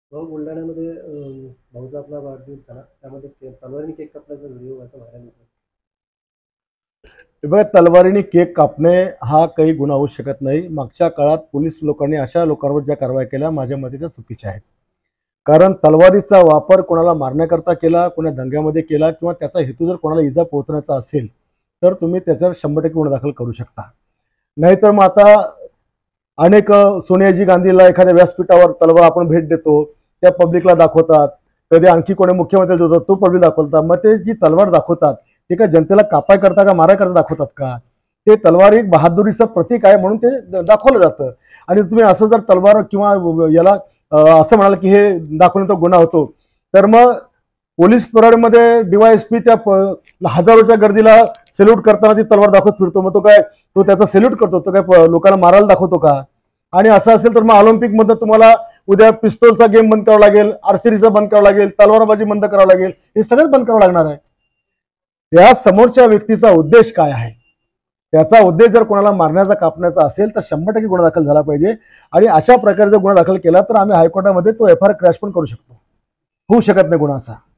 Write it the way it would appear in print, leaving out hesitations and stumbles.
भाऊ बुलढाण्यामध्ये भाऊचा आपला वाढदिवस झाला त्यामध्ये तलवारीने केक कापल्याचा व्हिडिओ आता व्हायरल होतो. बघा, तलवारीने केक कापणे हा काही गुन्हा होऊ शकत नाही. मागच्या काळात पोलीस लोकांनी अशा लोकांवर ज्या कारवाई केल्या माझ्या मते त्या चुकीच्या आहेत. कारण तलवारीचा वापर कोणाला मारण्याकरता केला, कोणा दंग्यामध्ये केला किंवा त्याचा हेतू जर कोणाला इजा पोहोचण्याचा असेल तर तुम्ही त्याच्यावर 100% गुन्हा दाखल करू शकता. नाहीतर मग आता अनेक सोनियाजी गांधीला एखाद्या व्यासपीठावर तलवार आपण भेट देतो, त्या पब्लिकला दाखवतात. कधी आणखी कोणी मुख्यमंत्री होतो तो पब्लिक दाखवतात. मग ते जी तलवार दाखवतात ते का जनतेला कापाय करता का माराय करता दाखवतात का? ते तलवार एक बहादुरीचं प्रतीक आहे म्हणून ते दाखवलं जातं. आणि तुम्ही असं जर तलवार किंवा याला असं म्हणाल की हे दाखवण्याचा गुन्हा होतो, तर मग पोलीस परेडमध्ये डीवायएसपी त्या हजारोच्या गर्दीला सेल्यूट करताना ती तलवार दाखवत फिरतो. मग तो त्याचा सेल्यूट करतो, तो काय लोकांना मारायला दाखवतो का? आणि असं असेल तर मग ऑलिम्पिक मध्ये तुम्हाला उद्या पिस्तोलचा गेम बंद करावा लागेल, आर्चरीचा बंद करावा लागेल, तलवारबाजी बंद करावं लागेल. हे सगळंच बंद करावं लागणार आहे. त्या समोरच्या व्यक्तीचा उद्देश काय आहे? त्याचा उद्देश जर कोणाला मारण्याचा कापण्याचा असेल तर 100% गुन्हा दाखल झाला पाहिजे. आणि अशा प्रकारे जर गुन्हा दाखल केला तर आम्ही हायकोर्टामध्ये तो FIR क्रॅश पण करू शकतो. होऊ शकत नाही गुन्हा असा.